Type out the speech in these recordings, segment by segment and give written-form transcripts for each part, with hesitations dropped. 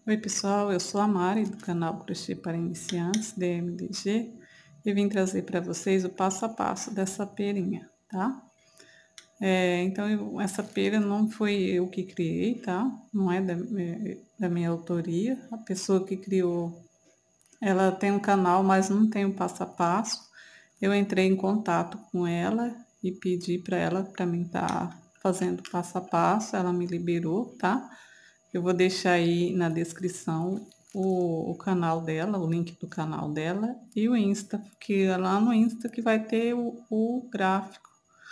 Oi pessoal, eu sou a Mari do canal Crochê para Iniciantes DMDG e vim trazer para vocês o passo a passo dessa perinha, tá? Então essa pera não foi eu que criei, tá? Não é da minha autoria. A pessoa que criou, ela tem um canal, mas não tem o passo a passo. Eu entrei em contato com ela e pedi para mim estar fazendo passo a passo. Ela me liberou, tá? Eu vou deixar aí na descrição o canal dela, o link do canal dela e o Insta, que é lá no Insta que vai ter o gráfico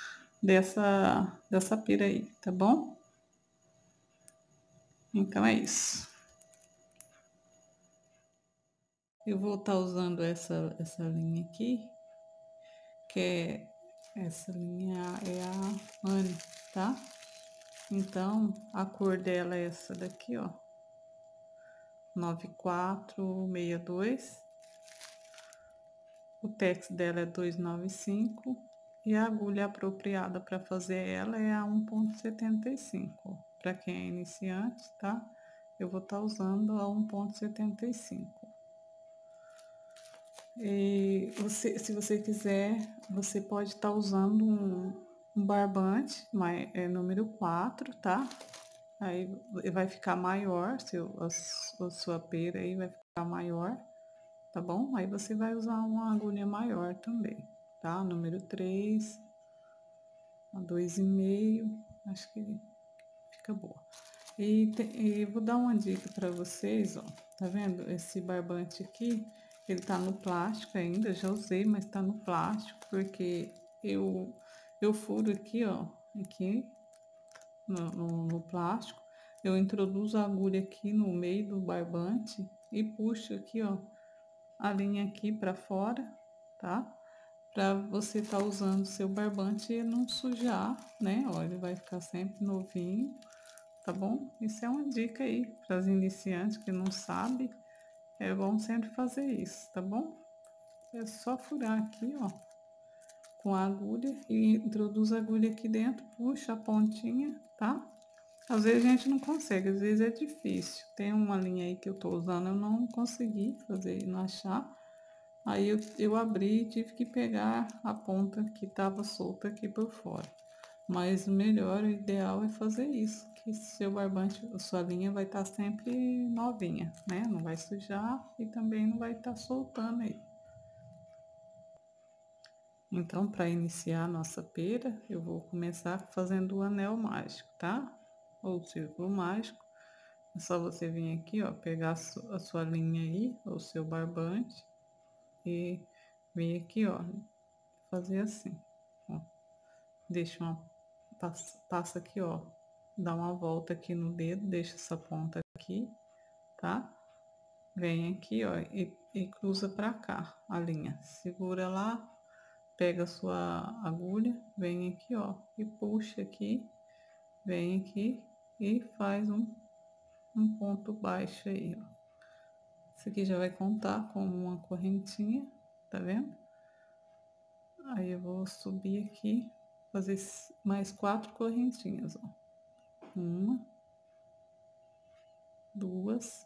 dessa pira aí, tá bom? Então é isso. Eu vou estar usando essa linha aqui, que essa linha é a Anne, tá? Então a cor dela é essa daqui, ó, 9462. O tex dela é 295 e a agulha apropriada para fazer ela é a 1,75. Para quem é iniciante, tá? Eu vou estar usando a 1,75. E se você quiser, você pode estar usando um barbante, mas é número 4, tá? Aí vai ficar maior, a sua pera aí vai ficar maior, tá bom? Aí você vai usar uma agulha maior também, tá? Número 3, a 2,5, acho que fica boa. E vou dar uma dica para vocês, ó, tá vendo? Esse barbante aqui, ele tá no plástico ainda, já usei, mas tá no plástico, porque eu furo aqui, ó, aqui no plástico, eu introduzo a agulha aqui no meio do barbante e puxo aqui, ó, a linha aqui para fora, tá? Para você estar usando seu barbante e não sujar, né? Ó, ele vai ficar sempre novinho, tá bom? Isso é uma dica aí para os iniciantes que não sabem, é bom sempre fazer isso, tá bom? É só furar aqui, ó, com a agulha e introduz a agulha aqui dentro, puxa a pontinha, tá? Às vezes a gente não consegue, às vezes é difícil. Tem uma linha aí que eu tô usando, eu não consegui fazer, não achar. Aí eu abri e tive que pegar a ponta que estava solta aqui por fora. Mas o melhor, o ideal é fazer isso, que seu barbante, a sua linha vai estar sempre novinha, né? Não vai sujar e também não vai estar soltando aí. Então, para iniciar a nossa pera, eu vou começar fazendo o anel mágico, tá? Ou o círculo mágico. É só você vir aqui, ó, pegar a sua linha aí, ou seu barbante, e vir aqui, ó, fazer assim, ó. Deixa uma, passa aqui, ó, dá uma volta aqui no dedo, deixa essa ponta aqui, tá? Vem aqui, ó, e cruza pra cá a linha. Segura lá, pega a sua agulha, vem aqui, ó, e puxa aqui, vem aqui e faz um ponto baixo aí, ó. Isso aqui já vai contar como uma correntinha, tá vendo? Aí eu vou subir aqui, fazer mais 4 correntinhas, ó. 1, 2,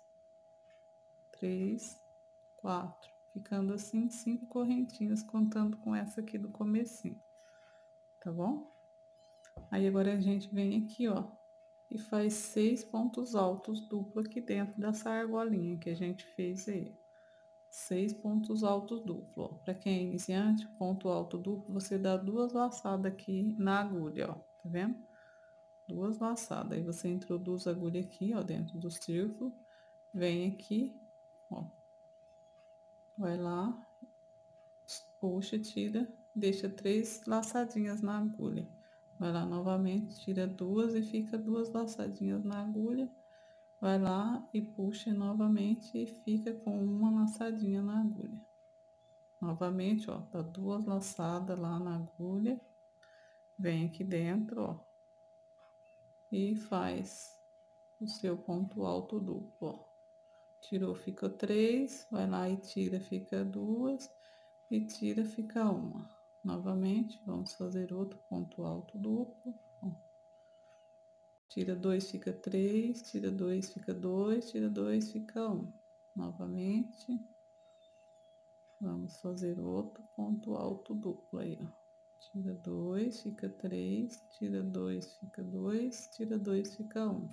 3, 4. Ficando assim 5 correntinhas, contando com essa aqui do comecinho, tá bom? Aí agora a gente vem aqui, ó, e faz 6 pontos altos duplo aqui dentro dessa argolinha que a gente fez aí. 6 pontos altos duplo, ó. Para quem é iniciante, ponto alto duplo, você dá 2 laçadas aqui na agulha, ó, tá vendo? 2 laçadas, aí você introduz a agulha aqui, ó, dentro do círculo, vem aqui, ó, vai lá, puxa, tira, deixa 3 laçadinhas na agulha, vai lá novamente, tira 2 e fica 2 laçadinhas na agulha, vai lá e puxa novamente e fica com uma laçadinha na agulha. Novamente, ó, dá 2 laçadas lá na agulha, vem aqui dentro, ó, e faz o seu ponto alto duplo, ó. Tirou, fica 3, vai lá e tira, fica 2, e tira, fica 1. Novamente, vamos fazer outro ponto alto duplo, ó. tira 2, fica 3, tira 2, fica 2, tira 2, fica 1. Novamente, vamos fazer outro ponto alto duplo aí, ó. Tira 2, fica 3, tira 2, fica 2, tira 2, fica 1.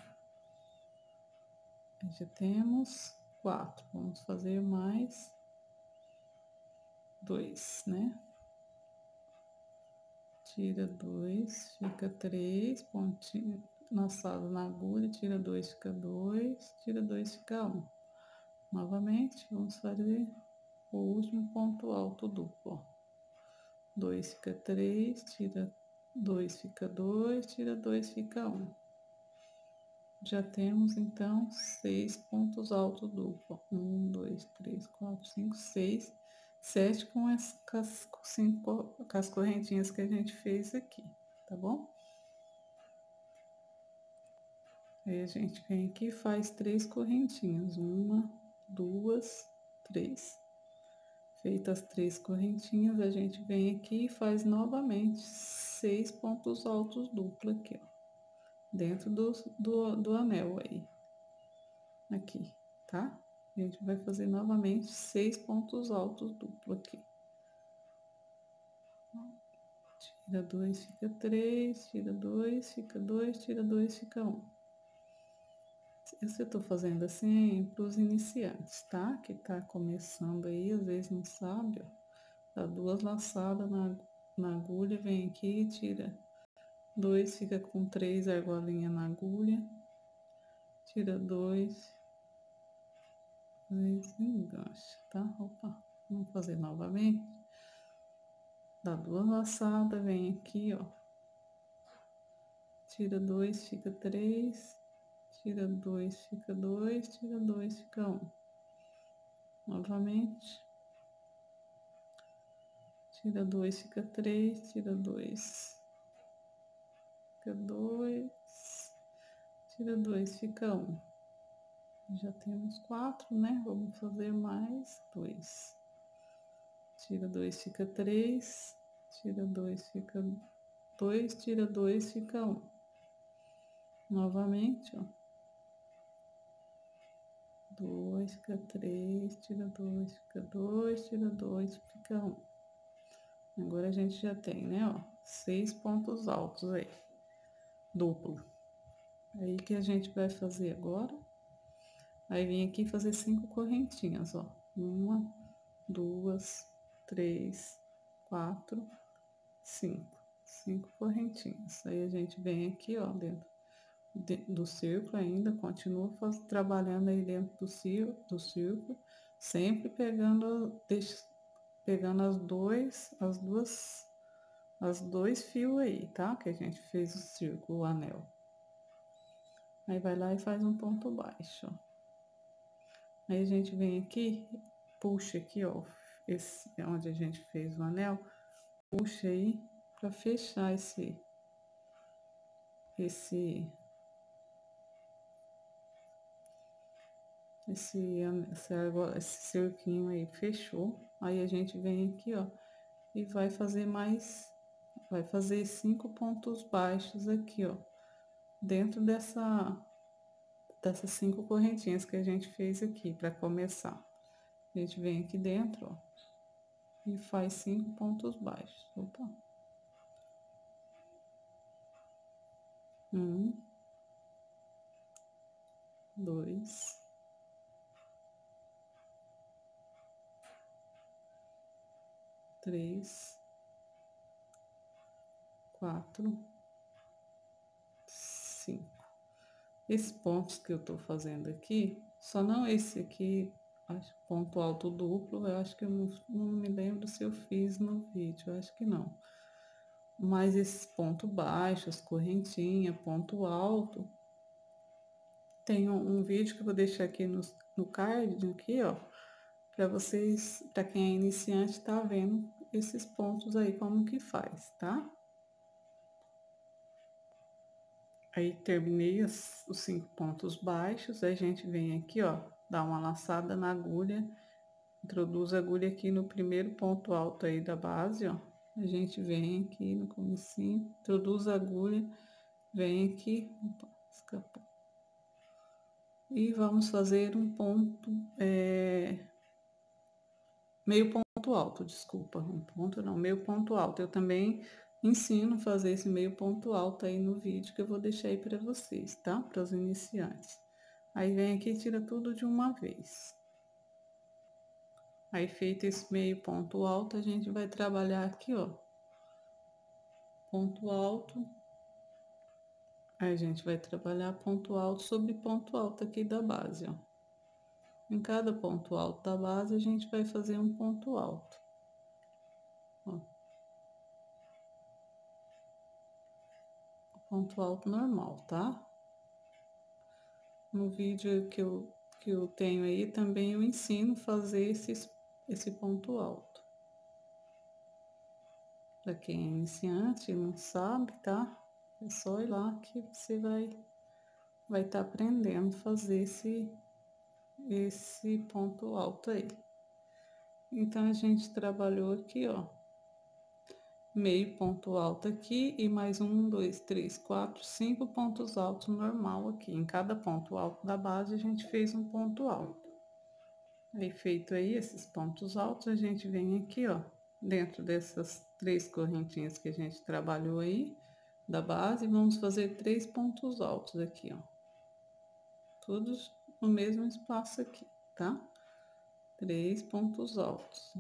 Aí já temos 4, vamos fazer mais 2, né? Tira 2, fica 3, pontinho laçado na agulha, tira 2, fica 2, tira 2, fica 1. Novamente, vamos fazer o último ponto alto duplo, ó. 2 fica 3, tira 2, fica 2, tira 2, fica 1. Já temos, então, 6 pontos altos duplos. 1, 2, 3, 4, 5, 6, 7 com as correntinhas que a gente fez aqui, tá bom? Aí a gente vem aqui e faz 3 correntinhas. 1, 2, 3. Feitas as 3 correntinhas, a gente vem aqui e faz novamente 6 pontos altos duplos aqui, ó. Dentro do anel aí. Aqui, tá? A gente vai fazer novamente 6 pontos altos duplos aqui. Tira 2, fica 3, tira 2, fica 2, tira 2, fica 1. Esse eu tô fazendo assim para os iniciantes, tá? Que tá começando aí, às vezes não sabe, ó. Dá 2 laçadas na agulha, vem aqui, tira 2, fica com 3 argolinhas na agulha. Tira 2, 2 e engancha, tá? Opa, vamos fazer novamente. Dá 2 laçadas, vem aqui, ó. Tira 2, fica 3. Tira 2, fica 2. Tira 2, fica 1. Novamente. Tira 2, fica 3. Tira 2, fica 2. Tira 2, fica 1. Já temos 4, né? Vamos fazer mais 2. Tira 2, fica 3. Tira 2, fica 2. Tira 2, fica 1. Novamente, ó. 2, fica 3, tira 2, fica 2, tira 2, fica 1. Agora a gente já tem, né, ó, 6 pontos altos aí, duplo. Aí que a gente vai fazer agora, aí vem aqui fazer 5 correntinhas, ó. 1, 2, 3, 4, 5. 5 correntinhas. Aí a gente vem aqui, ó, dentro do círculo ainda, continua trabalhando aí dentro do círculo, sempre pegando as dois fios aí, tá? Que a gente fez o círculo, o anel. Aí vai lá e faz um ponto baixo, ó. Aí a gente vem aqui, puxa aqui, ó, esse é onde a gente fez o anel, puxa aí para fechar esse cerquinho aí, fechou. Aí a gente vem aqui, ó, e vai fazer 5 pontos baixos aqui, ó, dentro dessas 5 correntinhas que a gente fez aqui, para começar. A gente vem aqui dentro, ó, e faz 5 pontos baixos. Opa. 1, 2, 3, 4, 5. Esses pontos que eu tô fazendo aqui, só não esse aqui, acho ponto alto duplo, eu acho que eu não me lembro se eu fiz no vídeo, eu acho que não. Mas esses pontos baixos, correntinha, ponto alto, tem um vídeo que eu vou deixar aqui no card, aqui, ó, para vocês, para quem é iniciante, tá vendo esses pontos aí, como que faz, tá? Aí terminei os 5 pontos baixos, aí a gente vem aqui, ó, dá uma laçada na agulha, introduz a agulha aqui no primeiro ponto alto aí da base, ó. A gente vem aqui no comecinho, introduz a agulha, vem aqui, opa, Escapou. E vamos fazer um ponto, meio ponto alto, desculpa, um ponto não, meio ponto alto. Eu também ensino a fazer esse meio ponto alto aí no vídeo que eu vou deixar aí para vocês, tá? Para os iniciantes. Aí vem aqui e tira tudo de uma vez. Aí feito esse meio ponto alto, a gente vai trabalhar aqui, ó. Ponto alto. Aí a gente vai trabalhar ponto alto sobre ponto alto aqui da base, ó. Em cada ponto alto da base, a gente vai fazer um ponto alto. Ó. Ponto alto normal, tá? No vídeo que eu tenho aí, também eu ensino a fazer esse ponto alto. Para quem é iniciante e não sabe, tá? É só ir lá que você vai estar aprendendo a fazer esse ponto alto aí. Então, a gente trabalhou aqui, ó, meio ponto alto aqui e mais 1, 2, 3, 4, 5 pontos altos normal aqui. Em cada ponto alto da base, a gente fez um ponto alto. Aí, feito aí esses pontos altos, a gente vem aqui, ó, dentro dessas 3 correntinhas que a gente trabalhou aí, da base, vamos fazer 3 pontos altos aqui, ó. Todos no mesmo espaço aqui, tá? 3 pontos altos.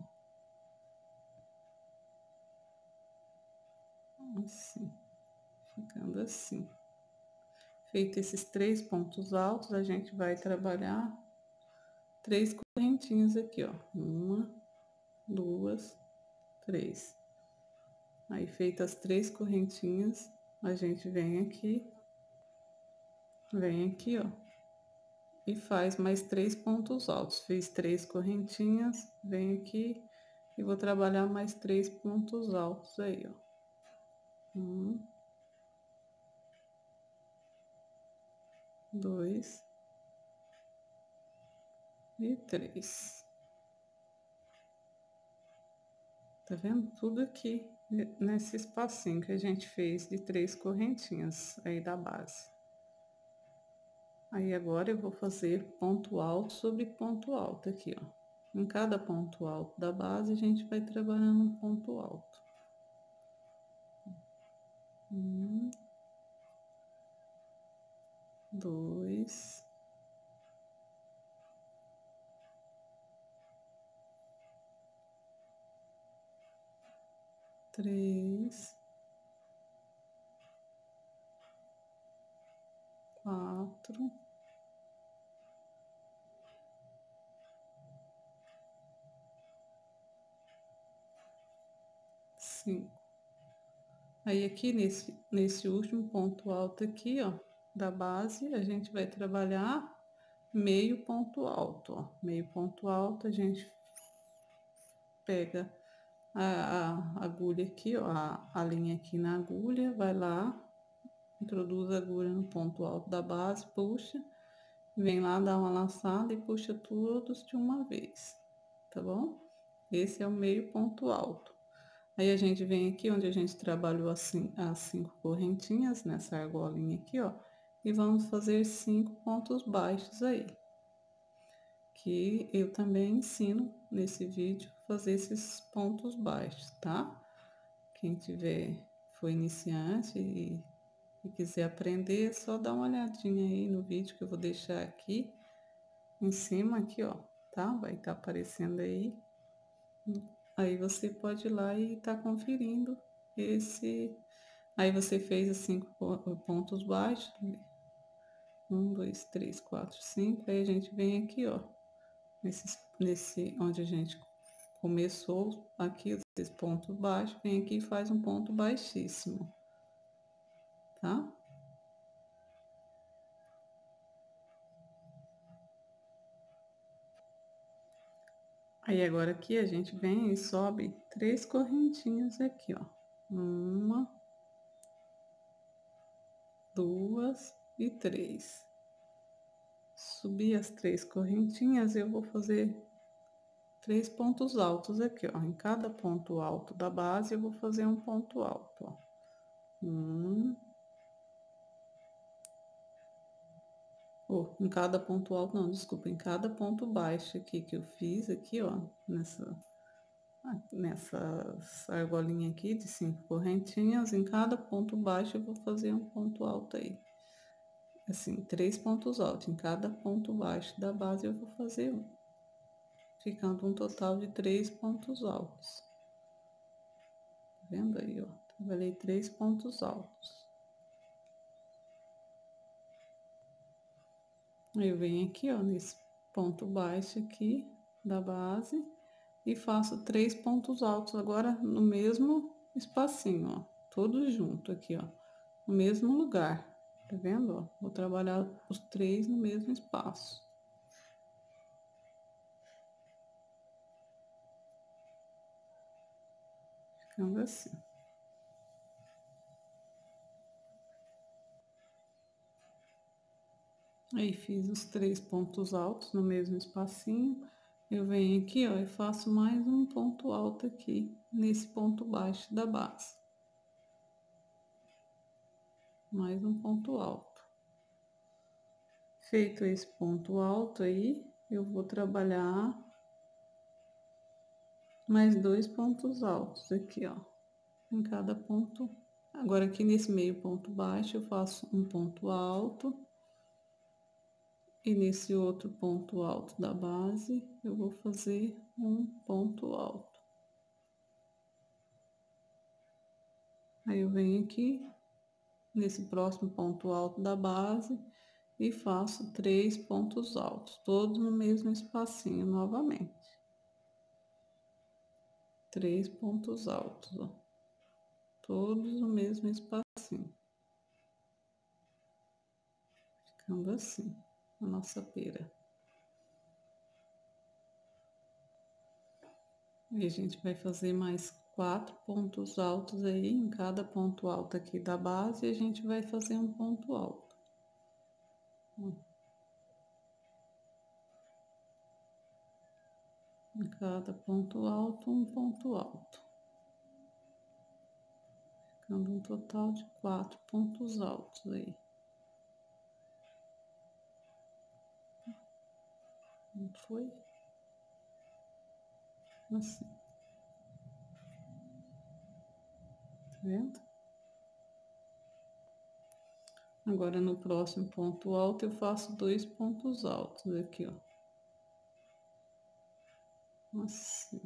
Assim, ficando assim. Feito esses 3 pontos altos, a gente vai trabalhar 3 correntinhas aqui, ó. 1, 2, 3. Aí, feitas as 3 correntinhas, a gente vem aqui, ó, e faz mais 3 pontos altos. Fiz 3 correntinhas, venho aqui e vou trabalhar mais 3 pontos altos aí, ó. 1, 2 e 3. Tá vendo? Tudo aqui nesse espacinho que a gente fez de 3 correntinhas aí da base. Aí agora eu vou fazer ponto alto sobre ponto alto aqui, ó. Em cada ponto alto da base, a gente vai trabalhando um ponto alto. 1, 2, 3, 4, 5. Aí aqui nesse último ponto alto aqui, ó, da base, a gente vai trabalhar meio ponto alto, ó. Meio ponto alto, a gente pega a agulha aqui, ó, a linha aqui na agulha, vai lá, introduz a agulha no ponto alto da base, puxa, vem lá, dá uma laçada e puxa todos de uma vez, tá bom? Esse é o meio ponto alto. Aí a gente vem aqui onde a gente trabalhou assim as 5 correntinhas nessa argolinha aqui, ó, e vamos fazer 5 pontos baixos aí. Que eu também ensino nesse vídeo fazer esses pontos baixos, tá? Quem for iniciante e quiser aprender, é só dar uma olhadinha aí no vídeo que eu vou deixar aqui em cima, aqui, ó, tá? Vai estar aparecendo aí. Aí você pode ir lá e tá conferindo esse. Aí você fez os 5 pontos baixos. 1, 2, 3, 4, 5. Aí a gente vem aqui, ó. Nesse onde a gente começou aqui, esses pontos baixos, vem aqui e faz um ponto baixíssimo, tá? Aí agora aqui a gente vem e sobe 3 correntinhas aqui, ó. 1, 2 e 3. Subir as 3 correntinhas, eu vou fazer 3 pontos altos aqui, ó. Em cada ponto alto da base, eu vou fazer um ponto alto, ó. 1, Ou em cada ponto alto, não, desculpa, em cada ponto baixo aqui que eu fiz aqui, ó, nessa argolinha aqui de 5 correntinhas, em cada ponto baixo eu vou fazer um ponto alto aí. Assim, 3 pontos altos, em cada ponto baixo da base eu vou fazer um, ficando um total de 3 pontos altos. Tá vendo aí, ó? Trabalhei 3 pontos altos. Eu venho aqui, ó, nesse ponto baixo aqui da base e faço 3 pontos altos agora no mesmo espacinho, ó, todos junto aqui, ó, no mesmo lugar, tá vendo, ó? Vou trabalhar os 3 no mesmo espaço. Ficando assim. Aí fiz os 3 pontos altos no mesmo espacinho. Eu venho aqui, ó, e faço mais um ponto alto aqui nesse ponto baixo da base. Mais um ponto alto. Feito esse ponto alto aí, eu vou trabalhar mais 2 pontos altos aqui, ó, em cada ponto. Agora aqui nesse meio ponto baixo eu faço um ponto alto. E nesse outro ponto alto da base, eu vou fazer um ponto alto. Aí eu venho aqui, nesse próximo ponto alto da base, e faço 3 pontos altos, todos no mesmo espacinho novamente. 3 pontos altos, ó, todos no mesmo espacinho. Ficando assim, a nossa pera. E a gente vai fazer mais 4 pontos altos aí, em cada ponto alto aqui da base, a gente vai fazer um ponto alto. Em cada ponto alto, um ponto alto. Ficando um total de 4 pontos altos aí. Não foi? Assim. Tá vendo? Agora, no próximo ponto alto, eu faço 2 pontos altos aqui, ó. Assim.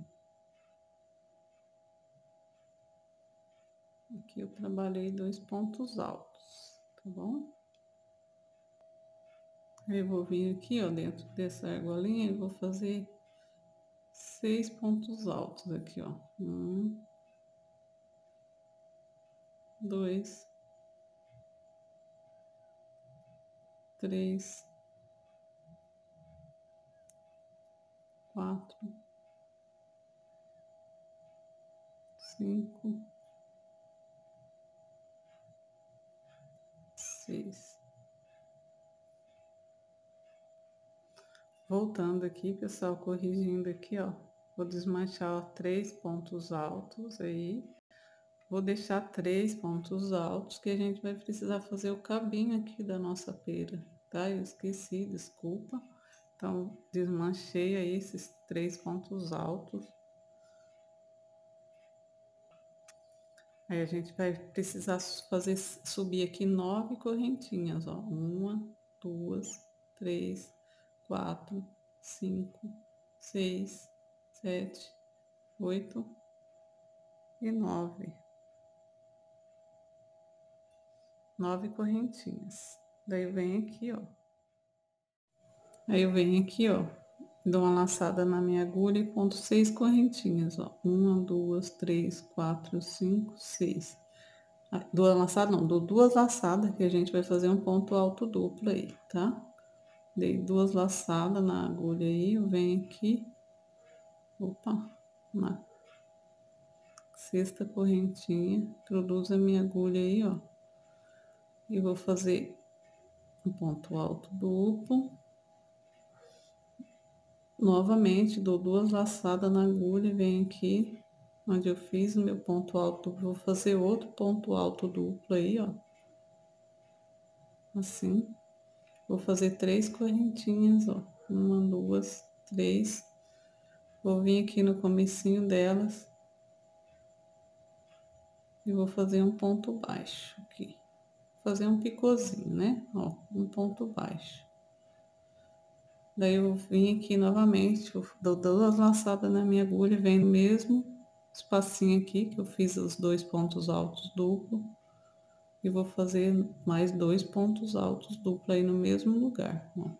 Aqui eu trabalhei 2 pontos altos, tá bom? Aí eu vou vir aqui, ó, dentro dessa argolinha, eu vou fazer 6 pontos altos aqui, ó. 1, 2, 3, 4, 5, 6. Voltando aqui, pessoal, corrigindo aqui, ó. Vou desmanchar 3 pontos altos aí. Vou deixar 3 pontos altos, que a gente vai precisar fazer o cabinho aqui da nossa pera, tá? Eu esqueci, desculpa. Então, desmanchei aí esses 3 pontos altos. Aí a gente vai precisar fazer subir aqui 9 correntinhas, ó. 1, 2, 3, 4, 5, 6, 7, 8 e 9. 9 correntinhas. Daí eu venho aqui, ó. Aí eu venho aqui, ó, dou uma laçada na minha agulha e ponto 6 correntinhas, ó. 1, 2, 3, 4, 5, 6. Duas laçadas não, dou 2 laçadas que a gente vai fazer um ponto alto duplo aí, tá? Dei 2 laçadas na agulha aí, eu venho aqui, opa, na sexta correntinha, introduzo a minha agulha aí, ó, e vou fazer um ponto alto duplo. Novamente, dou 2 laçadas na agulha e venho aqui, onde eu fiz o meu ponto alto, vou fazer outro ponto alto duplo aí, ó, assim. Vou fazer 3 correntinhas, ó. 1, 2, 3. Vou vir aqui no comecinho delas. E vou fazer um ponto baixo aqui. Fazer um picôzinho, né? Ó, um ponto baixo. Daí eu vim aqui novamente, eu dou 2 laçadas na minha agulha, venho no mesmo espacinho aqui, que eu fiz os 2 pontos altos duplo. E vou fazer mais 2 pontos altos duplo aí no mesmo lugar, ó.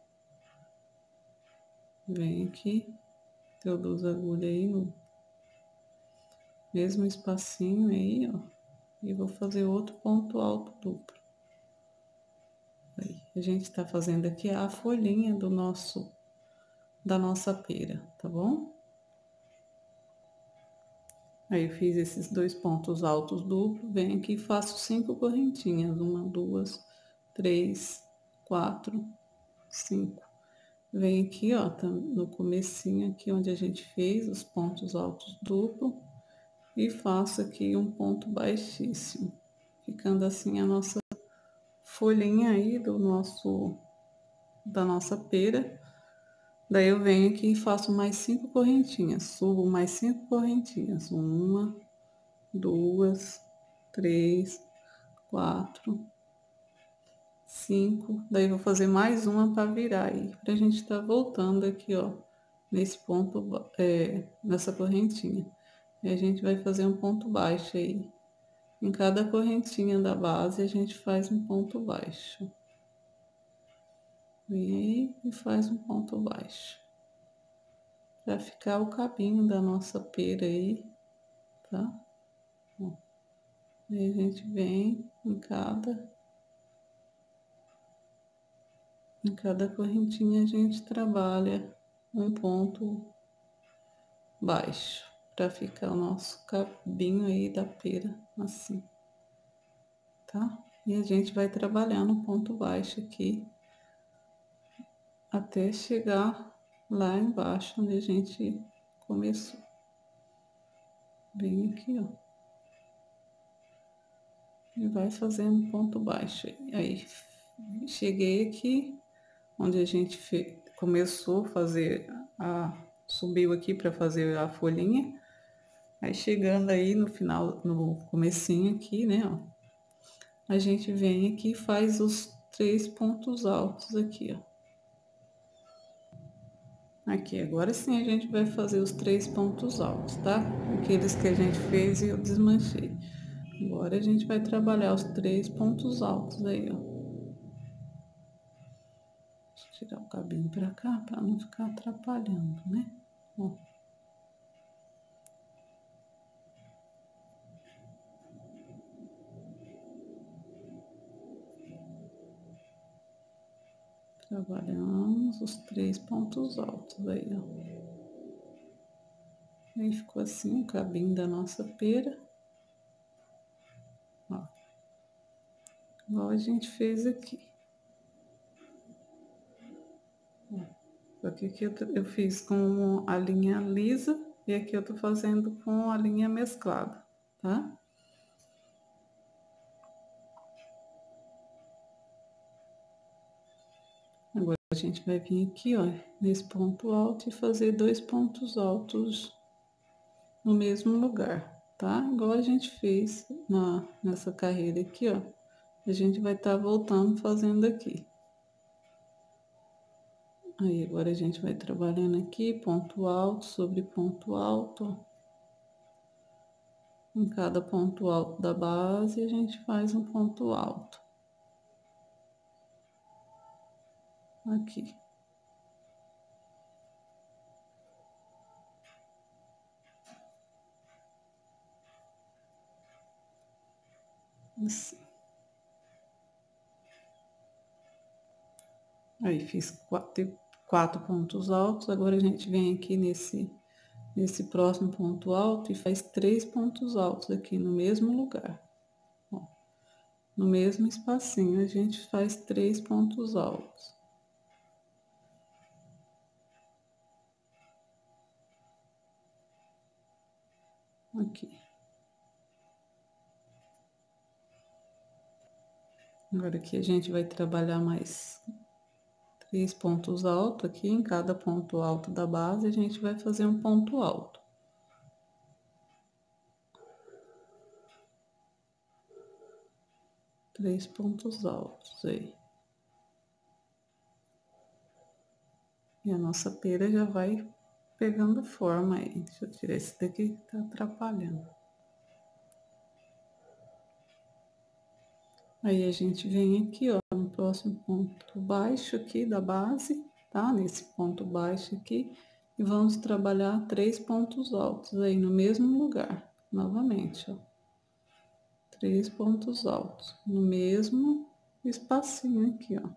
Vem aqui, eu dou as agulhas aí no mesmo espacinho aí, ó. E vou fazer outro ponto alto duplo. Aí, a gente tá fazendo aqui a folhinha da nossa pera, tá bom? Aí eu fiz esses 2 pontos altos duplos, venho aqui e faço 5 correntinhas. 1, 2, 3, 4, 5. Venho aqui, ó, tá no comecinho aqui onde a gente fez os pontos altos duplos e faço aqui um ponto baixíssimo, ficando assim a nossa folhinha aí da nossa pera. Daí eu venho aqui e faço mais 5 correntinhas, subo mais 5 correntinhas. 1, 2, 3, 4, 5. Daí vou fazer mais uma para virar aí, pra gente tá voltando aqui, ó, nesse ponto, nessa correntinha. E a gente vai fazer um ponto baixo aí. Em cada correntinha da base a gente faz um ponto baixo. Vem aí e faz um ponto baixo. Pra ficar o cabinho da nossa pera aí, tá? Ó. Aí a gente vem em cada correntinha a gente trabalha um ponto baixo, para ficar o nosso cabinho aí da pera, assim, tá? E a gente vai trabalhar no ponto baixo aqui, até chegar lá embaixo, onde a gente começou. Bem aqui, ó. E vai fazendo ponto baixo. Aí, cheguei aqui, onde a gente começou a fazer subiu aqui para fazer a folhinha. Aí chegando aí no final, no comecinho aqui, né, ó, a gente vem aqui e faz os 3 pontos altos aqui, ó. Aqui, agora sim a gente vai fazer os 3 pontos altos, tá? Aqueles que a gente fez e eu desmanchei. Agora a gente vai trabalhar os 3 pontos altos aí, ó. Deixa eu tirar o cabinho pra cá, pra não ficar atrapalhando, né? Ó. Trabalhamos os 3 pontos altos aí, ó. Aí ficou assim o cabinho da nossa pera. Ó. Igual a gente fez aqui. Ó. Aqui que eu fiz com a linha lisa e aqui eu tô fazendo com a linha mesclada, tá? Agora a gente vai vir aqui, ó, nesse ponto alto e fazer 2 pontos altos no mesmo lugar, tá? Igual a gente fez nessa carreira aqui, ó. A gente vai estar voltando fazendo aqui. Aí, agora a gente vai trabalhando aqui, ponto alto sobre ponto alto. Em cada ponto alto da base, a gente faz um ponto alto. Aqui. Assim. Aí, fiz 4 pontos altos, agora a gente vem aqui nesse próximo ponto alto e faz 3 pontos altos aqui no mesmo lugar. Ó, no mesmo espacinho, a gente faz 3 pontos altos. Aqui. Agora aqui a gente vai trabalhar mais 3 pontos altos aqui. Em cada ponto alto da base, a gente vai fazer um ponto alto. Três pontos altos aí. E a nossa pera já vai pegando forma aí. Deixa eu tirar esse daqui que tá atrapalhando. Aí a gente vem aqui, ó, no próximo ponto baixo aqui da base, tá? Nesse ponto baixo aqui. E vamos trabalhar 3 pontos altos aí no mesmo lugar. Novamente, ó. 3 pontos altos no mesmo espacinho aqui, ó.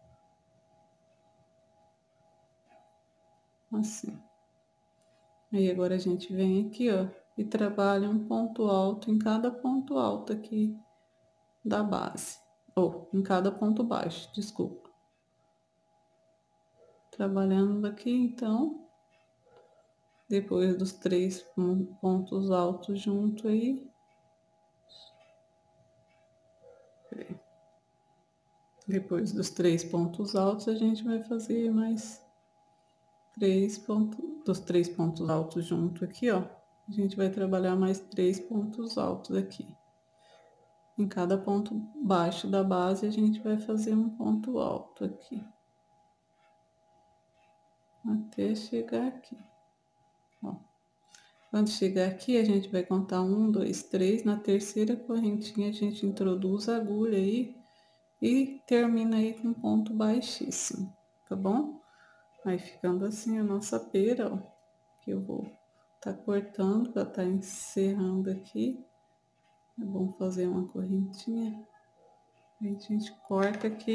Assim. Aí agora a gente vem aqui, ó, e trabalha um ponto alto em cada ponto alto aqui da base. Ou em cada ponto baixo, desculpa. Trabalhando aqui, então, depois dos 3 pontos altos junto aí. Depois dos 3 pontos altos, a gente vai fazer mais 3 pontos, dos 3 pontos altos junto aqui, ó. A gente vai trabalhar mais 3 pontos altos aqui. Em cada ponto baixo da base, a gente vai fazer um ponto alto aqui. Até chegar aqui. Ó. Quando chegar aqui, a gente vai contar 1, 2, 3. Na terceira correntinha, a gente introduz a agulha aí e termina aí com ponto baixíssimo, tá bom? Aí ficando assim a nossa pera, ó, que eu vou tá cortando para tá encerrando aqui. É bom fazer uma correntinha. Aí a gente corta aqui.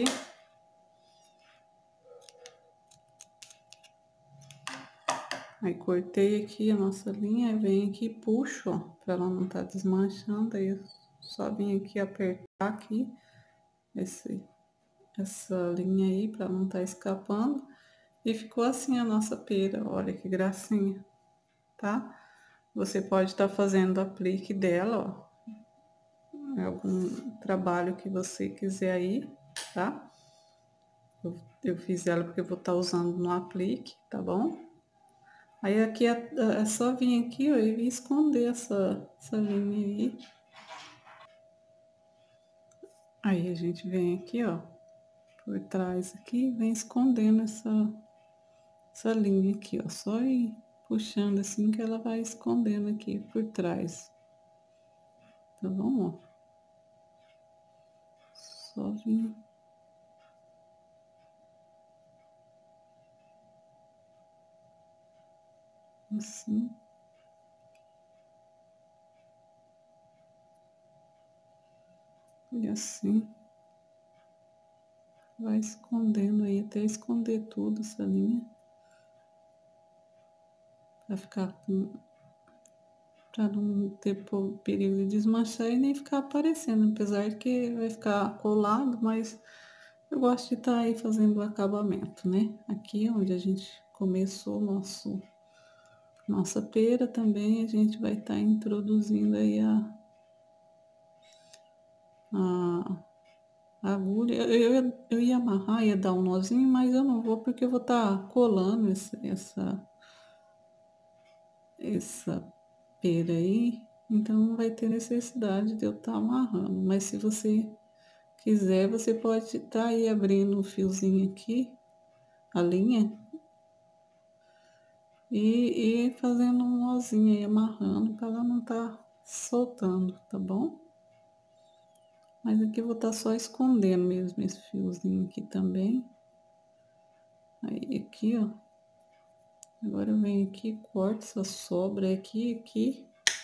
Aí cortei aqui a nossa linha, vem aqui e puxo, ó, para ela não tá desmanchando. Aí eu só vim aqui apertar aqui essa linha aí para não tá escapando. E ficou assim a nossa pera, olha que gracinha, tá? Você pode estar fazendo o aplique dela, ó, algum trabalho que você quiser aí, tá? Eu fiz ela porque eu vou estar usando no aplique, tá bom? Aí aqui é só vir aqui, ó, e esconder essa linha aí. Aí a gente vem aqui, ó, por trás aqui, vem escondendo essa linha aqui, ó. Só ir puxando assim que ela vai escondendo aqui por trás. Tá bom, ó? Só vir. Assim. E assim. Vai escondendo aí, até esconder tudo essa linha. Pra ficar com... Pra não ter perigo de desmanchar e nem ficar aparecendo. Apesar de que vai ficar colado, mas eu gosto de estar aí fazendo o acabamento, né? Aqui onde a gente começou nossa pera também, a gente vai estar introduzindo aí a agulha. Eu ia amarrar, ia dar um nozinho, mas eu não vou porque eu vou estar colando essa pera aí, então não vai ter necessidade de eu estar amarrando. Mas se você quiser, você pode estar aí abrindo um fiozinho aqui, a linha, e fazendo um nozinho aí, amarrando, para ela não estar soltando, tá bom? Mas aqui eu vou estar só escondendo mesmo esse fiozinho aqui também. Aí aqui, ó. Agora eu venho aqui, corto essa sobra aqui.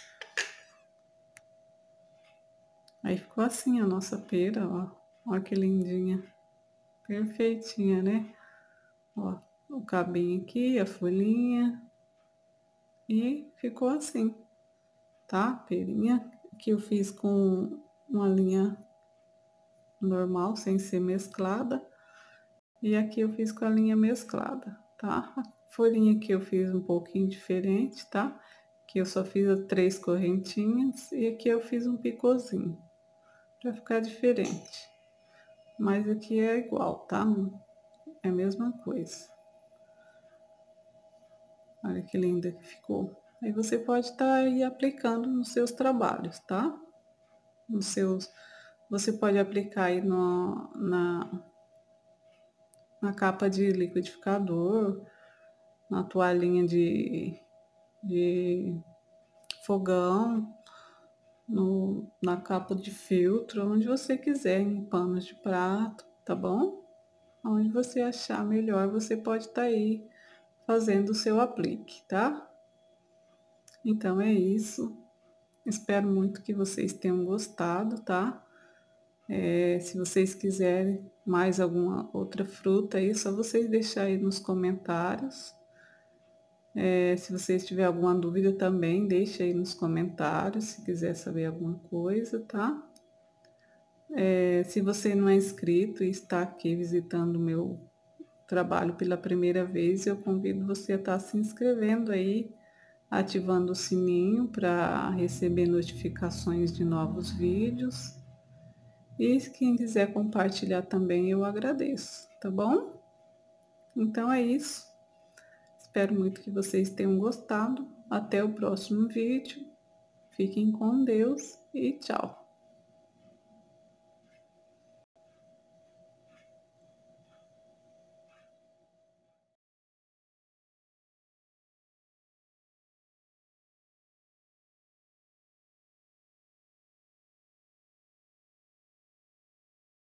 Aí ficou assim a nossa pera, ó. Ó que lindinha. Perfeitinha, né? Ó, o cabinho aqui, a folhinha. E ficou assim, tá? Perinha que eu fiz com uma linha normal, sem ser mesclada. E aqui eu fiz com a linha mesclada, tá? A folhinha aqui eu fiz um pouquinho diferente, tá? Que eu só fiz as 3 correntinhas. E aqui eu fiz um picôzinho, pra ficar diferente. mas aqui é igual, tá? É a mesma coisa. Olha que linda que ficou. Aí você pode estar aí aplicando nos seus trabalhos, tá? Nos seus, você pode aplicar aí na capa de liquidificador, na toalhinha de fogão, na capa de filtro, onde você quiser, em panos de prato, tá bom? Onde você achar melhor, você pode estar aí fazendo o seu aplique, tá? Então é isso. Espero muito que vocês tenham gostado, tá? Se vocês quiserem mais alguma outra fruta aí, é só vocês deixarem aí nos comentários. Se vocês tiverem alguma dúvida também, deixe aí nos comentários, se quiser saber alguma coisa, tá? Se você não é inscrito e está aqui visitando o meu trabalho pela primeira vez, eu convido você a estar se inscrevendo aí, ativando o sininho para receber notificações de novos vídeos. E quem quiser compartilhar também, eu agradeço, tá bom? Então é isso. Espero muito que vocês tenham gostado. Até o próximo vídeo. Fiquem com Deus e tchau.